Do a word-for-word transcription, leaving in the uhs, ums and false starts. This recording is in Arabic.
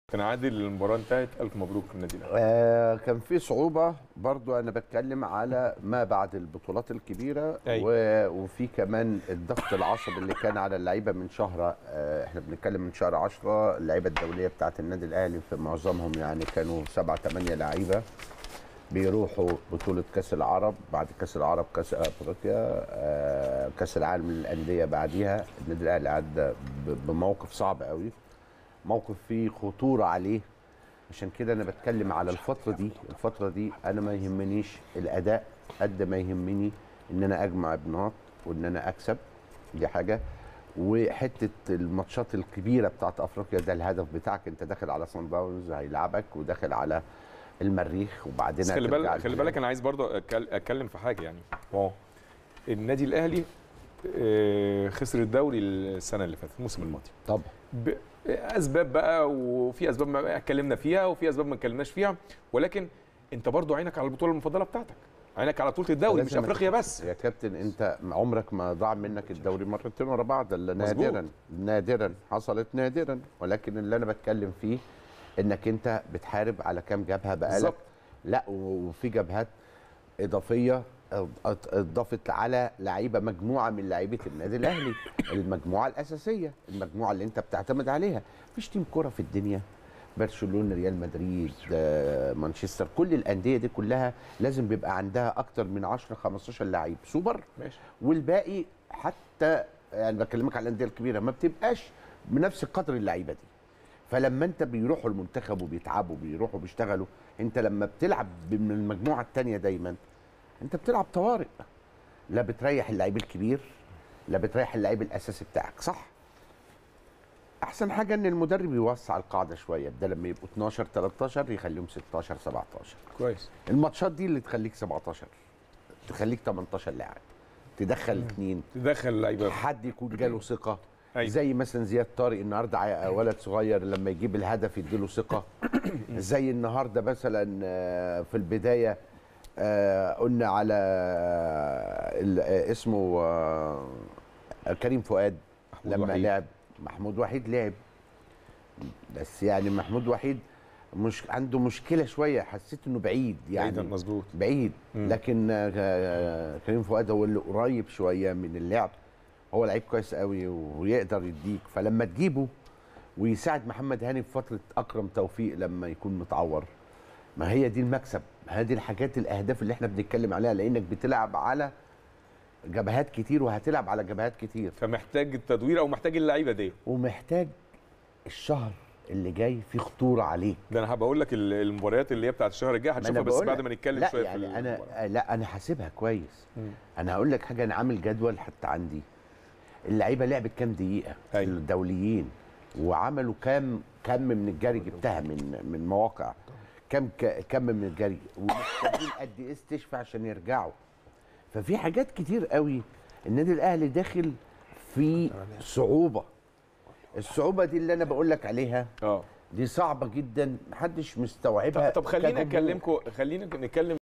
كان عادل المباراه انتهت، الف مبروك للنادي الاهلي. آه كان في صعوبه برضو، انا بتكلم على ما بعد البطولات الكبيره و... وفي كمان الضغط العصبي اللي كان على اللعيبه من شهر، آه احنا بنتكلم من شهر عشرة. اللعيبه الدوليه بتاعه النادي الاهلي في معظمهم يعني كانوا سبعة ثمانية لعيبه بيروحوا بطوله كاس العرب، بعد كاس العرب كاس افريقيا، آه كاس العالم للانديه بعديها. النادي الاهلي عدى بموقف صعب قوي، موقف فيه خطوره عليه. عشان كده انا بتكلم على الفتره دي. الفتره دي انا ما يهمنيش الاداء قد ما يهمني ان انا اجمع بنقاط وان انا اكسب. دي حاجه. وحته الماتشات الكبيره بتاعت افريقيا ده الهدف بتاعك. انت داخل على صن داونز هيلعبك، وداخل على المريخ، وبعدين خلي بالك خلي بالك انا عايز برضو اتكلم في حاجه يعني. اه النادي الاهلي خسر الدوري السنه اللي فاتت، الموسم الماضي طبعا اسباب بقى، وفي اسباب ما اتكلمنا فيها وفي اسباب ما اتكلمناش فيها، ولكن انت برضو عينك على البطوله المفضله بتاعتك، عينك على بطوله الدوري مش افريقيا بس يا كابتن. انت عمرك ما ضاع منك الدوري مرتين ورا بعض الا نادرا. نادرا حصلت، نادرا. ولكن اللي انا بتكلم فيه انك انت بتحارب على كام جبهه بقالك. لا، وفي جبهات اضافيه اضافت على لعيبه، مجموعه من لعيبه النادي الاهلي، المجموعه الاساسيه، المجموعه اللي انت بتعتمد عليها. مفيش تيم كره في الدنيا، برشلونه، ريال مدريد، مانشستر، كل الانديه دي كلها لازم بيبقى عندها اكتر من عشرة خمستاشر لعيب سوبر. ماشي. والباقي حتى يعني بكلمك على الانديه الكبيره ما بتبقاش بنفس قدر اللعيبه دي. فلما انت بيروحوا المنتخب وبيتعبوا بيروحوا بيشتغلوا، انت لما بتلعب من المجموعه الثانيه دايما انت بتلعب طوارئ، لا بتريح اللعيب الكبير لا بتريح اللعيب الاساسي بتاعك. صح. احسن حاجه ان المدرب يوسع القاعده شويه، بدل لما يبقوا اتناشر تلتاشر يخليهم ستاشر سبعتاشر. كويس. الماتشات دي اللي تخليك سبعتاشر، تخليك تمنتاشر لاعب، تدخل اثنين، تدخل لعيبه، حد يكون جاله ثقه. أيوة. زي مثلا زياد طارق النهارده، ولد صغير لما يجيب الهدف يديله ثقه. زي النهارده مثلا في البدايه قلنا على اسمه كريم فؤاد لما وحيد. لعب محمود وحيد لعب، بس يعني محمود وحيد مش عنده مشكله شويه، حسيت انه بعيد يعني مظبوط بعيد. مم. لكن كريم فؤاد هو اللي قريب شويه من اللعب، هو لعيب كويس قوي ويقدر يديك. فلما تجيبه ويساعد محمد هاني في فتره اكرم توفيق لما يكون متعور، ما هي دي المكسب. هذه الحاجات الاهداف اللي احنا بنتكلم عليها، لانك بتلعب على جبهات كتير وهتلعب على جبهات كتير، فمحتاج التدوير او محتاج اللعيبه دي، ومحتاج الشهر اللي جاي في خطوره عليك. ده انا هبقول لك المباريات اللي هي بتاعت الشهر الجاي هنشوفها، بس بعد ما نتكلم شويه يعني في انا المباراة. لا انا حاسبها كويس. م. انا هقول لك حاجه، انا عامل جدول حتى عندي اللعيبه لعبت كام دقيقه. أيوة. الدوليين وعملوا كام كم من الجري، جبتها من من مواقع، كم كم من الجري، ومحتاجين قد ايه استشفى عشان يرجعوا. ففي حاجات كتير قوي. النادي الاهلي داخل في صعوبه. الصعوبه دي اللي انا بقول لك عليها اه دي صعبه جدا، محدش مستوعبها. طب خلينا اكلمكم خلينا نتكلم